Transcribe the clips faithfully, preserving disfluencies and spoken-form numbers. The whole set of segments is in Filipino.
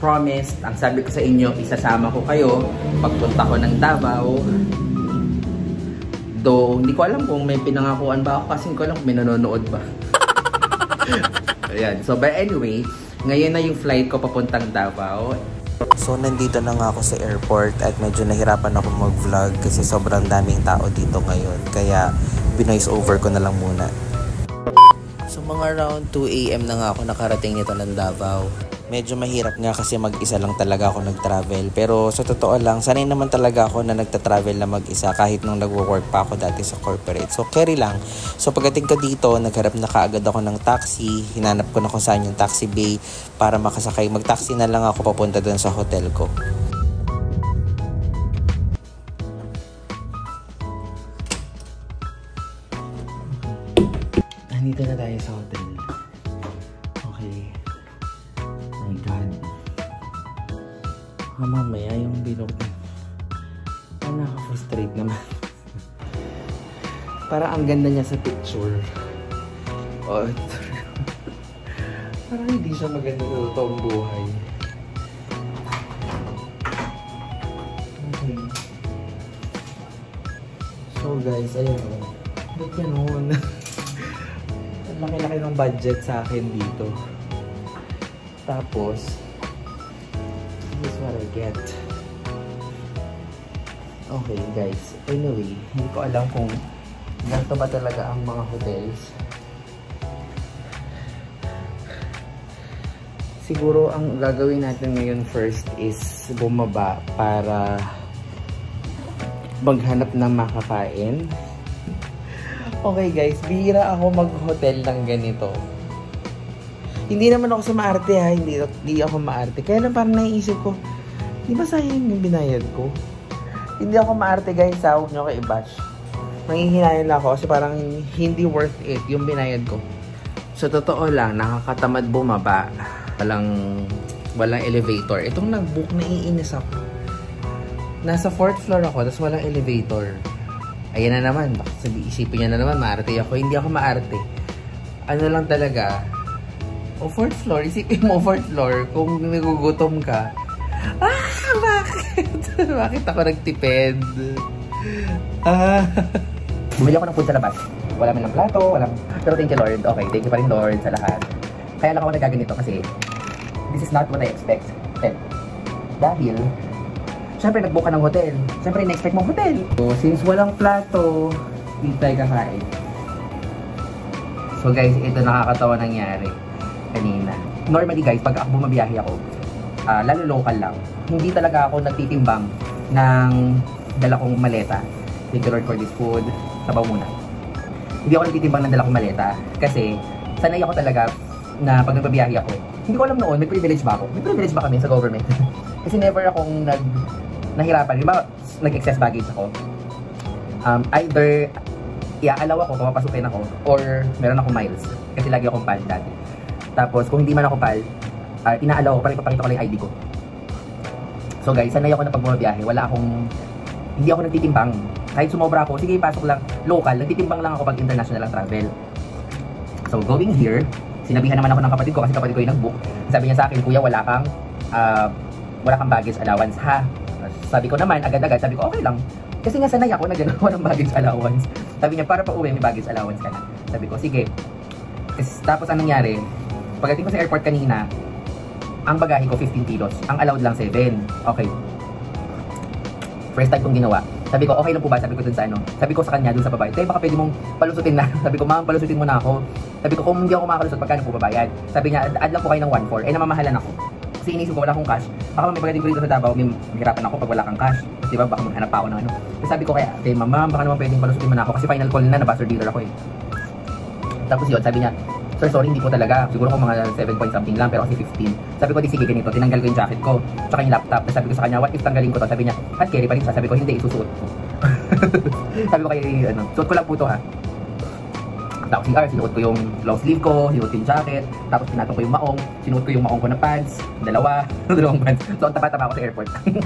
promised, ang sabi ko sa inyo, isasama ko kayo pagpunta ko ng Davao. Though, hindi ko alam kung may pinangakuan ba ako kasi hindi ko alam kung may nanonood ba. Ayan. So, but anyway, ngayon na yung flight ko papuntang Davao. So, nandito na nga ako sa airport at medyo nahirapan ako mag-vlog kasi sobrang daming tao dito ngayon. Kaya, binoise over ko na lang muna. So, mga around two A M na nga ako nakarating nito ng Davao. Medyo mahirap nga kasi mag-isa lang talaga ako nag-travel. Pero sa totoo lang, sanay naman talaga ako na nagta-travel na mag-isa kahit nung nagwo-work pa ako dati sa corporate. So carry lang. So pagdating ko dito, nagharap na kaagad ako ng taxi. Hinanap ko na kung saan yung taxi bay para makasakay. Mag-taxi na lang ako papunta doon sa hotel ko. Nandito na tayo sa hotel. Okay. My God. Ah, mamaya yung bilog na. Ah, nakaka-frustrate naman. Parang ang ganda niya sa picture. Oh, parang hindi siya maganda sa totoong buhay. Okay. So guys, ayun o. Ba't ganun? Ang laki-laki ng budget sa akin dito. Tapos, this is what I get. Okay guys, anyway, hindi ko alam kung ganito ba talaga ang mga hotels. Siguro ang gagawin natin ngayon first is bumaba para maghanap ng makakain. Okay guys, bihira ako mag-hotel ng ganito. Hindi naman ako sa maarte ha, hindi, hindi ako maarte. Kaya lang parang naiisip ko, di ba sayang yung binayad ko? Hindi ako maarte guys, ha, huwag nyo kayo i-bash. Nanghihinayan lang ako kasi parang hindi worth it yung binayad ko. So totoo lang, nakakatamad bumaba. Walang, walang elevator. Itong nag-book, naiinis ako. Nasa fourth floor ako, tapos walang elevator. Ayan na naman, baka sabi, isipin nyo na naman, maarte ako. Hindi ako maarte. Ano lang talaga, o fourth floor, isipin mo fourth floor, kung nagugutom ka. Ah, bakit? Bakit ako nagtipid? Ah. Bumili ako ng food sa labas. Wala man ng plato, wala. Pero thank you Lord. Okay, thank you pa rin Lord sa lahat. Kaya lang ako nagaganito kasi this is not what I expected. Dahil, syempre nag-book ka ng hotel. Syempre in-expect mong hotel. So, since walang plato, hindi tayo kakain. So guys, ito nakakatawa nangyari kanina. Normally guys, pag ako bumabiyahe ako, uh, lalo local lang, hindi talaga ako nagtitimbang ng dala kong maleta. Thank you Lord for this food. Sabaw muna. Hindi ako nagtitimbang ng dala kong maleta kasi sanay ako talaga na pag nagbabiyahe ako. Hindi ko alam noon, may privilege ba ako? May privilege ba kami sa government? Kasi never akong nag nahirapan. Diba, nag-excess baggage ako. Um, either iaalaw ako, papapasukin ako, or meron akong miles. Kasi lagi akong pal dati. Tapos, kung hindi man ako pal, uh, inaalaw ko, parang ipapakita ko lang yung I D ko. So guys, sanay ako na pag bumabiyahe. Wala akong, hindi ako nagtitimbang. Kahit sumobra ako, sige, pasok lang local. Nagtitimbang lang ako pag international ang travel. So going here, sinabihan naman ako ng kapatid ko kasi kapatid ko yung nag-book. Sabi niya sa akin, kuya, wala kang, uh, wala kang baggage allowance ha. Sabi ko naman, agad-agad, sabi ko, okay lang. Kasi nga sanay ako na gano'n ng baggage allowance. Sabi niya, para pa uwi, may baggage allowance ka na. Sabi ko, sige. Kasi, tapos anong nangyari? Pagdating ko sa airport kanina, ang bagahe ko fifteen kilos. Ang allowed lang seven. Okay. First time kong ginawa. Sabi ko, okay lang po ba? Sabi ko dun sa ano. Sabi ko sa kanya dun sa babae, tayo baka pwede mong palusutin na. Sabi ko, ma'am, palusutin mo na ako. Sabi ko, kung hindi ako makalusot, pagkano po babayad? Sabi niya, add lang po kayo ng one four. Eh, namamahalan ako. Kasi inisip ko, wala akong cash. Baka may pagdating ko dito sa Davao, may mahirapan ako pag wala kang cash. Kasi diba, baka maghanap pa ako ng ano. Kasi sabi ko kaya, okay, ma'am, baka naman pwedeng palusutin mo na ako. Kasi final call na, na-buzzer dealer ako eh. Tapos yun, sabi niya, sir, sorry, hindi po talaga. Siguro ko mga seven point something lang, pero kasi fifteen. Sabi ko, di sige ganito. Tinanggal ko yung jacket ko, tsaka yung laptop. Tapos sabi ko sa kanya, what if tanggalin ko to? Sabi niya, hand carry pa rin siya. Sabi ko, hindi, isusuot ko. Sabi ko kay, ano, suot ko lang po to ha. Tapos C R, sinuot ko yung long sleeve ko, sinuot ko yung jacket, tapos pinatong ko yung maong, sinuot ko yung maong ko na pants, dalawa, dalawang pants. So, ang tapa-tapa ako sa airport.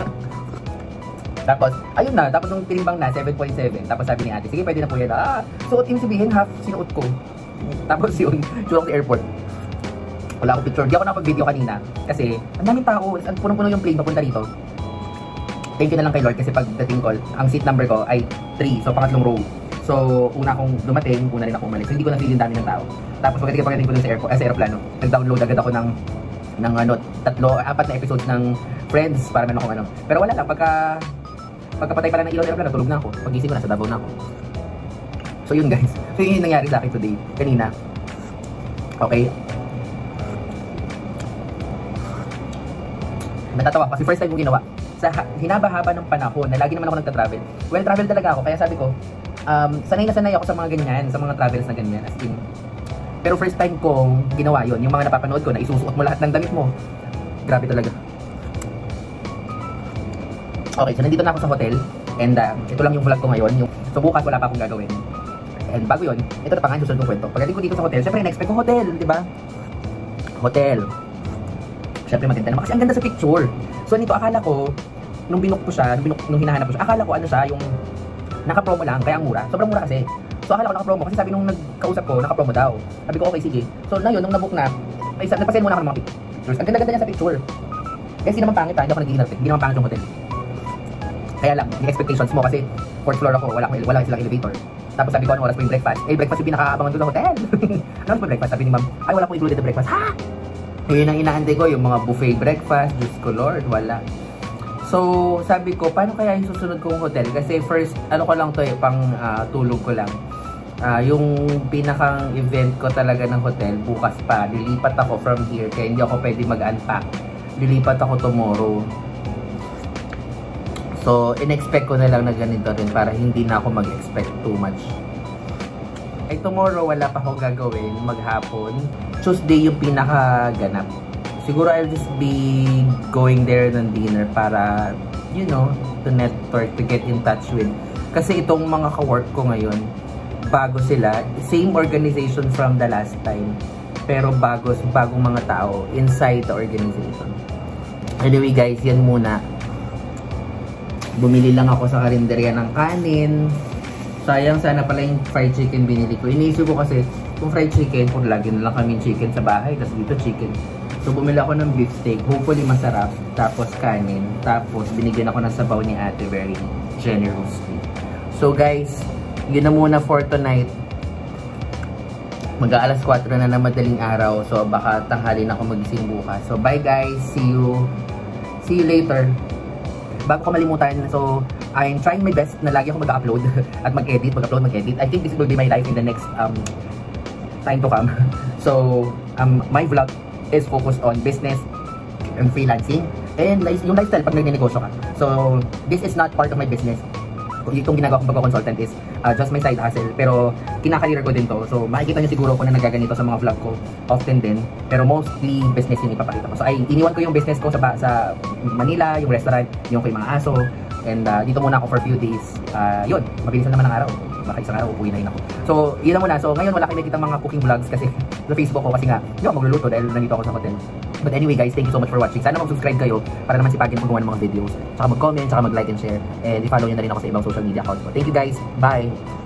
Tapos, ayun na, tapos nung tinimbang na, seven point seven. Tapos sabi ni ate, sige, pwede na po yan. Ah, suot yung sabihin, half, sinuot ko. Tapos yun, suot ako sa airport. Wala akong picture. Di ako nakapag-video kanina. Kasi, ang daming tao. Punong-puno yung plane papunta dito. Thank you na lang kay Lord kasi pagdating ko, ang seat number ko ay three. So, pangatlong row. So, una akong dumating, una rin ako umalis. So, hindi ko na-feel yung dami ng tao. Tapos, pagdating pagdating ko dun sa, air, eh, sa aeroplano, nag-download agad ako ng, ng ano, tatlo, apat na episodes ng Friends para meron akong ano. Pero wala lang, pagka, pagkapatay pala ng ilaw ng aeroplano, tulog na ako. Pagising ko na, sa Davao na ako. So, yun guys. So, yun yung nangyari sa akin today. Kanina. Okay. Natatawa kasi first time ko ginawa. Sa hinaba-haba ng panahon na lagi naman ako nagta-travel. Well, travel talaga ako. Kaya sabi ko, um, sanay na sanay ako sa mga ganyan, sa mga travels na ganyan. As in, pero first time kong ginawa yon, yung mga napapanood ko na isusuot mo lahat ng damit mo. Grabe talaga. Okay, so nandito na ako sa hotel. And uh, ito lang yung vlog ko ngayon. Yung, so bukas wala pa akong gagawin. And bago yun, ito na pa nga yung susunod kong kwento. Pagdating ko dito sa hotel, syempre in-expect ko hotel, di ba? Hotel. Syempre maganda naman kasi ang ganda sa picture. So nito akala ko, nung binook ko siya, nung, binuk, nung hinahanap ko siya, akala ko ano siya, yung naka-promo lang, kaya ang mura. Sobrang mura kasi. So akala ko naka-promo kasi sabi nung nagkausap ko, naka-promo daw. Sabi ko okay, sige. So na yun, nung nabook na, ay, nagpasin muna ako ng mga pictures. Ang ganda-ganda niya sa picture. Kasi hindi naman pangit ha, hindi ako nag-iinarte. Hindi naman pangit yung hotel. Kaya lang, yung expectations mo kasi fourth floor ako, wala, wala silang elevator. Tapos sabi ko, ano oras po yung breakfast? Eh, breakfast yung pinaka-abangan doon sa hotel. Ano oras po breakfast? Sabi ni ma'am, ay wala po included na breakfast. Ha? Yun ang inaantay ko, yung mga buffet breakfast, Diyos ko Lord, wala. So, sabi ko, paano kaya yung susunod kong hotel? Kasi first, ano ko lang to eh, pang uh, tulog ko lang. Uh, yung pinakang event ko talaga ng hotel, bukas pa. Lilipat ako from here, kaya hindi ako pwede mag-unpack. Lilipat ako tomorrow. So, in-expect ko na lang na ganito rin para hindi na ako mag-expect too much. Ay, tomorrow wala pa akong gagawin, maghapon. Tuesday yung pinaka-ganap. Siguro I'll just be going there ng dinner para, you know, to network, to get in touch with. Kasi itong mga ka-work ko ngayon, bago sila. Same organization from the last time. Pero bago, bagong mga tao inside the organization. Anyway guys, yan muna. Bumili lang ako sa karinderya ng kanin. Sayang, sana pala yung fried chicken binili ko. Iniisip ko kasi, kung fried chicken, kung lagi na lang kami chicken sa bahay, tapos dito chicken. So, bumili ako ng beef steak. Hopefully, masarap. Tapos, kanin. Tapos, binigyan ako ng sabaw ni ate very generously. So, guys, yun na muna for tonight. Mag-aalas kwatro na na madaling araw. So, baka tanghali na ako magising bukas. So, bye guys. See you. See you later. Bago ko malimutan, so, I'm trying my best na lagi ako mag-upload at mag-edit, mag-upload, mag-edit. I think this will be my life in the next um, time to come. So, um, my vlog is focused on business and freelancing and yung lifestyle pag nag-negosyo ka. So, this is not part of my business. Itong ginagawa kong pagko-consultant is uh, just my side hustle. Pero, kinakareer ko din to. So, makikita nyo siguro ko na nagaganito sa mga vlog ko often din. Pero mostly, business yung ipapakita ko. So, ay, iniwan ko yung business ko sa, sa Manila, yung restaurant, yung kay mga aso. And uh, dito muna ako for a few days. Uh, yun, mabilis na naman ang araw. Baka isang araw, upuwi na rin ako. So, yun na muna. So, ngayon wala kayo nakikita mga cooking vlogs kasi sa Facebook ko kasi nga, hindi ako magluluto dahil nandito ako sa hotel. But anyway guys, thank you so much for watching. Sana mag-subscribe kayo para naman sipagin kung gumawa ng mga videos. Tsaka mag-comment, tsaka mag-like and share. And i-follow nyo na rin ako sa ibang social media accounts ko. Thank you guys. Bye!